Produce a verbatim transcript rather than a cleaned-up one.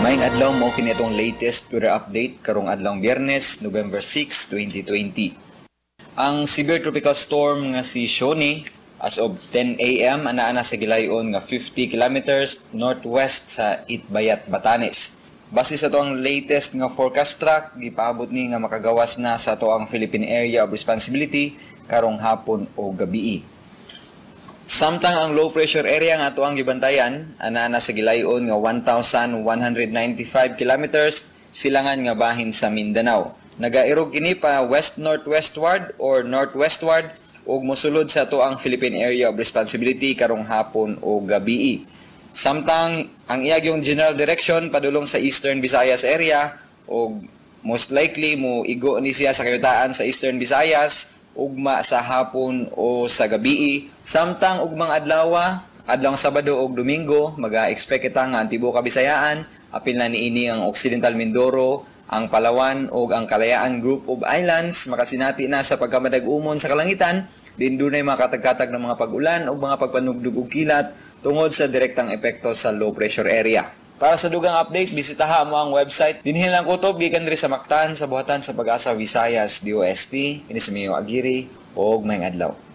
Maayong adlaw mo kini itong latest weather update karong adlaw Biyernes, November six, twenty twenty. Ang severe tropical storm nga si Shoni as of ten A M anaa na sa gilayon nga fifty kilometers northwest sa Itbayat, Batanes. Base sa to ang latest nga forecast track, gipaabot ni nga makagawas na sa to ang Philippine Area of Responsibility karong hapon o gabi. Samtang ang low pressure area nga ato ang gibantayan ana na sa gilayon nga one thousand one hundred ninety-five kilometers silangan nga bahin sa Mindanao. Nagairog kini pa west-northwestward or northwestward ug mosulod sa ato ang Philippine Area of Responsibility karong hapon o gabi. Samtang ang iyang general direction padulong sa Eastern Visayas area ug most likely mo igo ni siya sa kayutaan sa Eastern Visayas ugma sa hapon o sa gabi. Samtang ugmang adlaw, adlaw Sabado ug Domingo, maga-expect kita nga ang tibuok Kabisayaan, apil na niini ang Occidental Mindoro, ang Palawan ug ang Kalayaan Group of Islands makasinati na sa pagkamadag-umon sa kalangitan, din dunay makatagkatag ng mga pag-ulan ug mga pagpanugdog ug kilat tungod sa direktang epekto sa low pressure area. Para sa dugang update, bisitaha mo ang website dinhi lang kutob gikan diri sa Mactan sa buhatan sa Pag-asa Visayas D O S T. Ini sa Mio Aguirre og maayong adlaw.